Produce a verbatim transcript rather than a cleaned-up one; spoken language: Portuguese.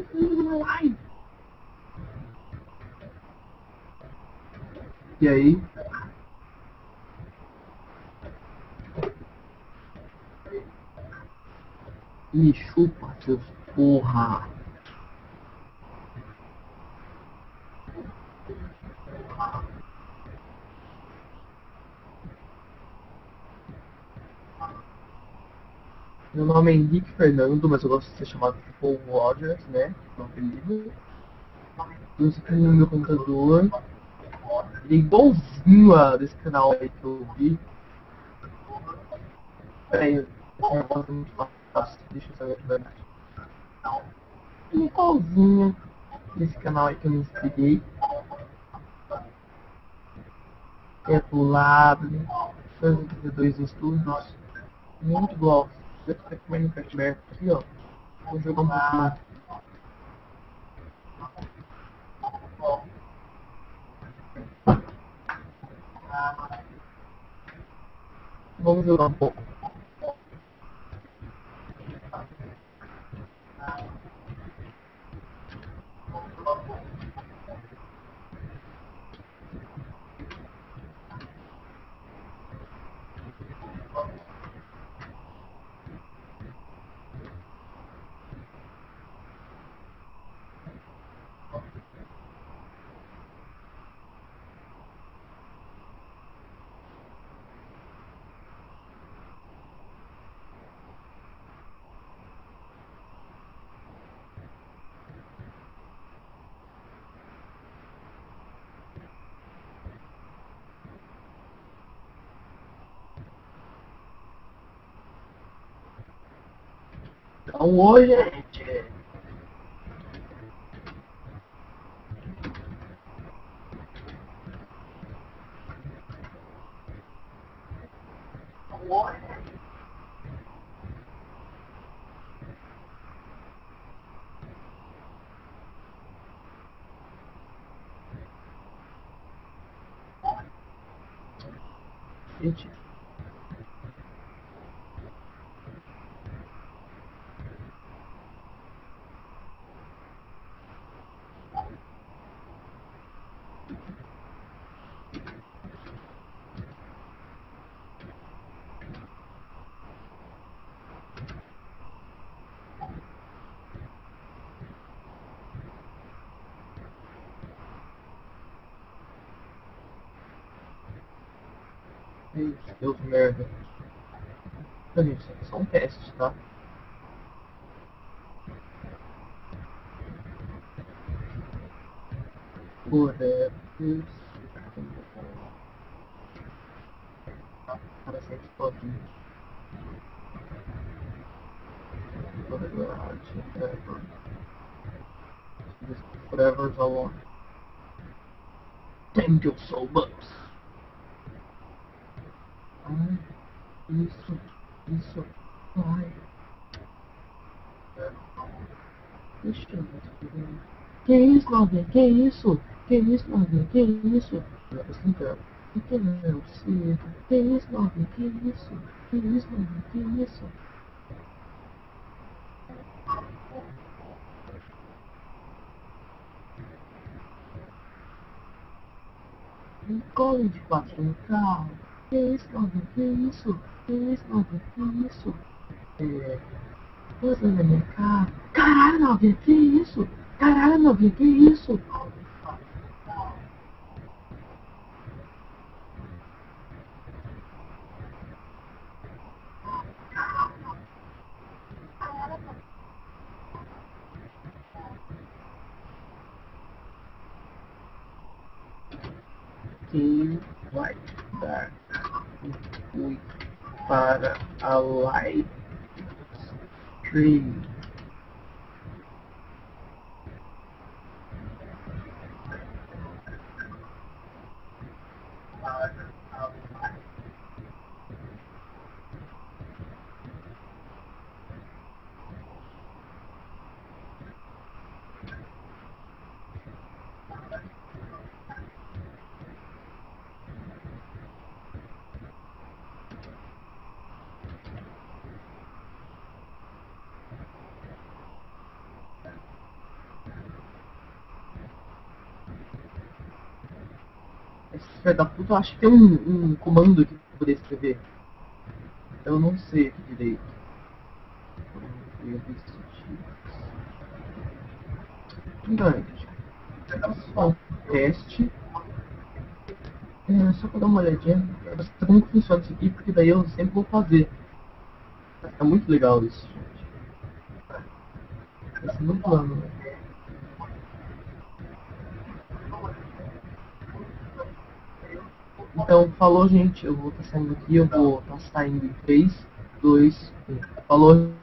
Ai. E aí? Me chupa, seus porra. Meu nome é Henrique Fernando, mas eu gosto de ser chamado de Paul Rogers, né? Meu apelido. Eu aqui no meu computador. Ele é igualzinho a desse canal aí que eu vi. Peraí, esse negócio é muito fácil. Deixa eu saber a verdade. Ele é igualzinho desse canal aí que eu me inscrevi. É pro lado, né? Faz dois estudos. Muito igual. Eu tô com o Minecraft aberto aqui, ó. Vou jogar um pouquinho. Vamos jogar um pouco. Então hoje, gente. Gente. Meu Deus, merda. Não, gente, isso aqui é só um teste, tá? Whatever. Para sempre sozinho. Whatever. Forever's alone. Thank you so much. Ai, isso, isso, ai. Deixa eu ver. Que isso, Novinha? Que isso? Que isso, Novinha? Que isso? Assim, cara. Que que é você? Que isso, Novinha? Que isso? Que isso, Novinha? Que isso? Um colo de quatro no carro. Que isso, Novinha? Que isso? Que isso, Novinha? Que isso? É. Coisa na minha cara. Caralho, Novinha, que isso? Caralho, Novinha, que isso? Quem vai dar fui para a live stream? filho da puta, eu acho que tem um, um comando aqui pra poder escrever. Eu não sei aqui direito. Então, só um teste. É, só pra dar uma olhadinha. Pra saber como que funciona isso aqui, porque daí eu sempre vou fazer. É muito legal isso, gente. Esse é meu plano, né? Então, falou, gente. Eu vou estar saindo aqui. Eu vou estar saindo em três, dois, um. Falou.